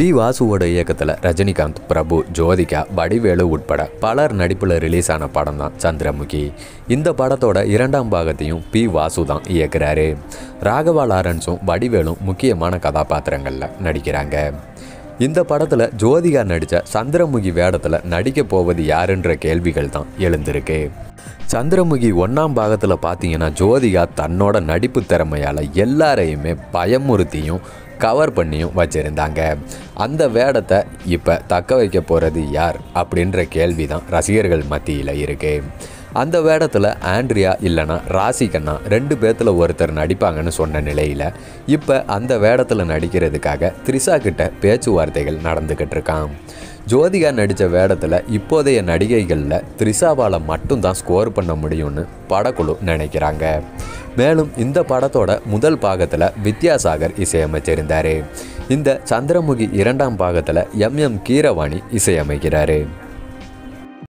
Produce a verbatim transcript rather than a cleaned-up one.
B வாசுவோட இயக்கத்தில் ரஜினிகாந்த், பிரபு, ஜோதிகா, வடிவேலு உட்பட பலர் நடிப்பில் ரிலீஸ் ஆன படம் தான் சந்திரமுகி. இந்த படத்தோட இரண்டாம் பாகத்தையும் பி வாசு தான் இயக்குறாரு. ராகவா லாரன்ஸும் வடிவேலும் முக்கியமான கதாபாத்திரங்களில் நடிக்கிறாங்க. இந்த படத்தில் ஜோதிகா நடித்த சந்திரமுகி வேடத்தில் நடிக்க போவது யாருன்ற கேள்விகள் தான் எழுந்திருக்கு. சந்திரமுகி ஒன்றாம் பாகத்தில் பார்த்தீங்கன்னா ஜோதிகா தன்னோட நடிப்பு திறமையால் எல்லாரையுமே பயமுறுத்தியும் கவர் பண்ணியும் வச்சுருந்தாங்க. அந்த வேடத்தை இப்போ தக்க வைக்க போகிறது யார் அப்படின்ற கேள்வி தான் ரசிகர்கள் மத்தியில் இருக்குது. அந்த வேடத்தில் ஆண்ட்ரியா இல்லைனா ராசிகண்ணா ரெண்டு பேர்த்தில் ஒருத்தர் நடிப்பாங்கன்னு சொன்ன நிலையில் இப்போ அந்த வேடத்தில் நடிக்கிறதுக்காக த்ரிஷா கிட்ட பேச்சுவார்த்தைகள் நடந்துக்கிட்டு இருக்கான். ஜோதிகா நடித்த வேடத்தில் இப்போதைய நடிகைகளில் த்ரிஷாவால் மட்டும்தான் ஸ்கோர் பண்ண முடியும்னு படக்குழு நினைக்கிறாங்க. மேலும் இந்த படத்தோட முதல் பாகத்தில் வித்யாசாகர் இசையமைச்சிருந்தார். இந்த சந்திரமுகி இரண்டாம் பாகத்தில் எம் எம் கீரவாணி இசையமைக்கிறார்.